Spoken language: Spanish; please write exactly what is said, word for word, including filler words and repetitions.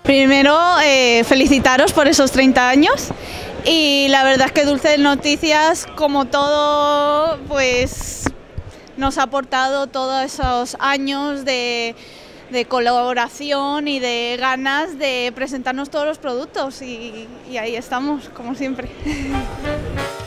Primero, eh, felicitaros por esos treinta años y la verdad es que Dulces Noticias, como todo, pues nos ha aportado todos esos años de, de colaboración y de ganas de presentarnos todos los productos y, y ahí estamos, como siempre.